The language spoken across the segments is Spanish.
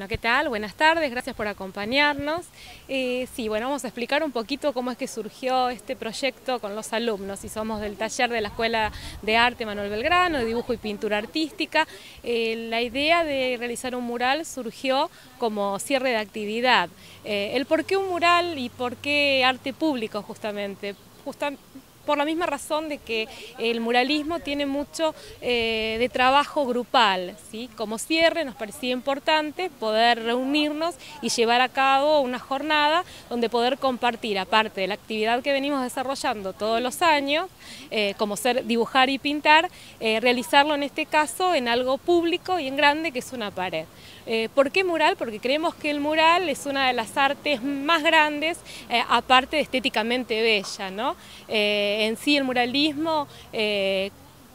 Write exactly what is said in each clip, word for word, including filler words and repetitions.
¿qué tal? Buenas tardes, gracias por acompañarnos. Eh, sí, bueno, vamos a explicar un poquito cómo es que surgió este proyecto con los alumnos. Y somos del taller de la Escuela de Arte Manuel Belgrano, de Dibujo y Pintura Artística. Eh, la idea de realizar un mural surgió como cierre de actividad. Eh, el por qué un mural y por qué arte público justamente. Justamente por la misma razón de que el muralismo tiene mucho eh, de trabajo grupal, ¿sí? Como cierre nos parecía importante poder reunirnos y llevar a cabo una jornada donde poder compartir, aparte de la actividad que venimos desarrollando todos los años, eh, como ser dibujar y pintar, eh, realizarlo en este caso en algo público y en grande, que es una pared. Eh, ¿Por qué mural? Porque creemos que el mural es una de las artes más grandes, eh, aparte de estéticamente bella, ¿no? Eh, en sí el muralismo eh,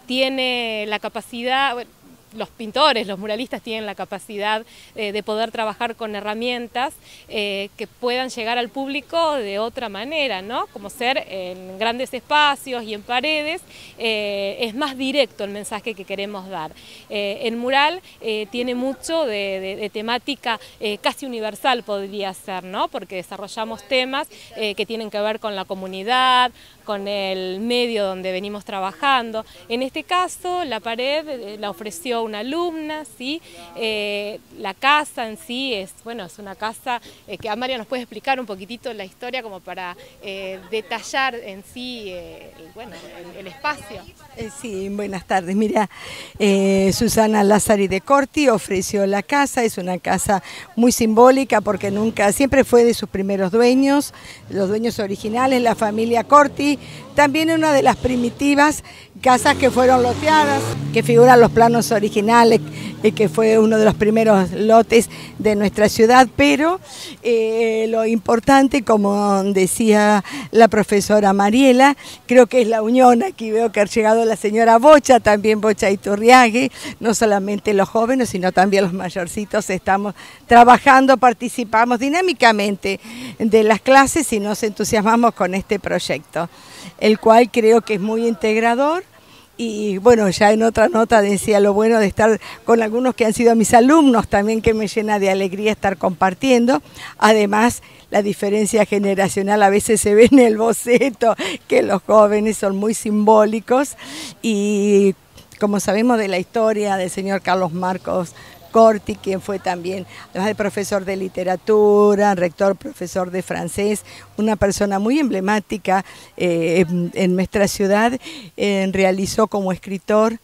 tiene la capacidad, bueno, los pintores, los muralistas tienen la capacidad eh, de poder trabajar con herramientas eh, que puedan llegar al público de otra manera, ¿no? Como ser en grandes espacios y en paredes, eh, es más directo el mensaje que queremos dar. Eh, el mural eh, tiene mucho de, de, de temática eh, casi universal, podría ser, ¿no? Porque desarrollamos temas eh, que tienen que ver con la comunidad, con el medio donde venimos trabajando. En este caso, la pared eh, la ofreció una alumna, ¿sí? Eh, la casa en sí es, bueno, es una casa eh, que Amalia nos puede explicar un poquitito la historia como para eh, detallar en sí eh, el, bueno, el, el espacio. Eh, sí, buenas tardes. Mira, eh, Susana Lázari de Corti ofreció la casa, es una casa muy simbólica porque nunca, siempre fue de sus primeros dueños, los dueños originales, la familia Corti, también una de las primitivas casas que fueron loteadas, que figuran los planos originales, eh, que fue uno de los primeros lotes de nuestra ciudad, pero eh, lo importante, como decía la profesora Mariela, creo que es la unión. Aquí veo que ha llegado la señora Bocha, también Bocha Iturriague, no solamente los jóvenes, sino también los mayorcitos estamos trabajando, participamos dinámicamente de las clases y nos entusiasmamos con este proyecto, el cual creo que es muy integrador. Y bueno, ya en otra nota decía lo bueno de estar con algunos que han sido mis alumnos también, que me llena de alegría estar compartiendo. Además, la diferencia generacional a veces se ve en el boceto, que los jóvenes son muy simbólicos. Y como sabemos de la historia del señor Carlos Marcos Corti, quien fue también, además de profesor de literatura, rector, profesor de francés, una persona muy emblemática eh, en, en nuestra ciudad, eh, realizó como escritor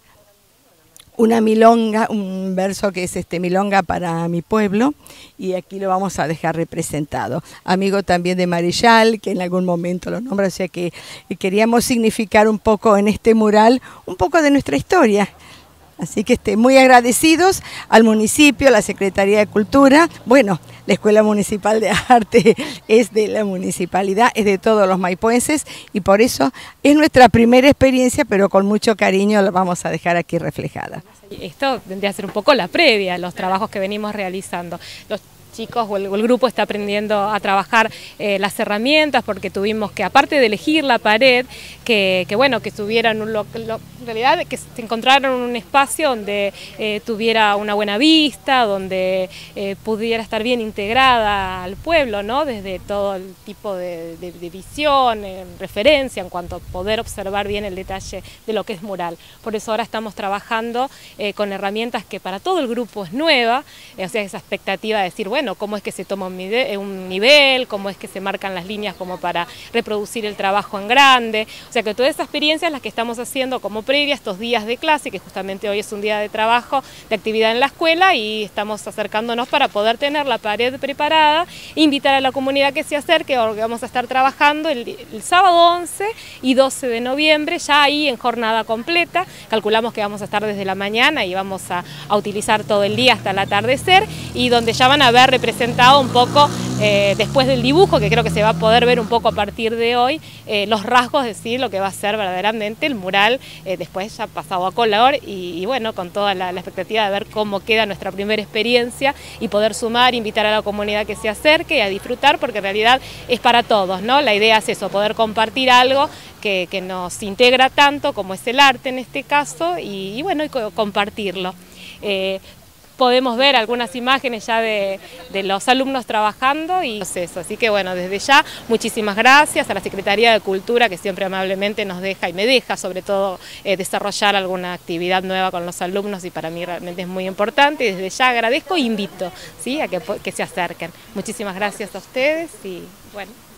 una milonga, un verso que es este Milonga para mi pueblo, y aquí lo vamos a dejar representado. Amigo también de Marechal, que en algún momento lo nombra, o sea que queríamos significar un poco en este mural, un poco de nuestra historia. Así que este, muy agradecidos al municipio, a la Secretaría de Cultura. Bueno, la Escuela Municipal de Arte es de la municipalidad, es de todos los maipoenses, y por eso es nuestra primera experiencia, pero con mucho cariño la vamos a dejar aquí reflejada. Esto tendría que ser un poco la previa, los trabajos que venimos realizando. Los chicos o el, o el grupo está aprendiendo a trabajar eh, las herramientas, porque tuvimos que, aparte de elegir la pared, que, que bueno, que tuvieran un lo, lo, en realidad que se encontraran un espacio donde eh, tuviera una buena vista, donde eh, pudiera estar bien integrada al pueblo, ¿no? Desde todo el tipo de, de, de visión, en referencia, en cuanto a poder observar bien el detalle de lo que es mural. Por eso ahora estamos trabajando eh, con herramientas que para todo el grupo es nueva, eh, o sea, esa expectativa de decir, bueno, cómo es que se toma un nivel, cómo es que se marcan las líneas como para reproducir el trabajo en grande. O sea que toda esa experiencia es la que estamos haciendo como previa a estos días de clase, que justamente hoy es un día de trabajo, de actividad en la escuela, y estamos acercándonos para poder tener la pared preparada, invitar a la comunidad que se acerque, porque vamos a estar trabajando el, el sábado once y doce de noviembre, ya ahí en jornada completa. Calculamos que vamos a estar desde la mañana y vamos a, a utilizar todo el día hasta el atardecer, y donde ya van a ver representado un poco, eh, después del dibujo, que creo que se va a poder ver un poco a partir de hoy, eh, los rasgos, es decir, lo que va a ser verdaderamente el mural, eh, después ya pasado a color, y, y bueno, con toda la, la expectativa de ver cómo queda nuestra primera experiencia y poder sumar, invitar a la comunidad que se acerque a disfrutar, porque en realidad es para todos, ¿no? La idea es eso, poder compartir algo que, que nos integra tanto como es el arte en este caso, y, y bueno, y compartirlo. Eh, podemos ver algunas imágenes ya de, de los alumnos trabajando y eso. Así que bueno, desde ya muchísimas gracias a la Secretaría de Cultura que siempre amablemente nos deja y me deja sobre todo eh, desarrollar alguna actividad nueva con los alumnos y para mí realmente es muy importante y desde ya agradezco e invito, ¿sí?, a que, que se acerquen. Muchísimas gracias a ustedes y bueno.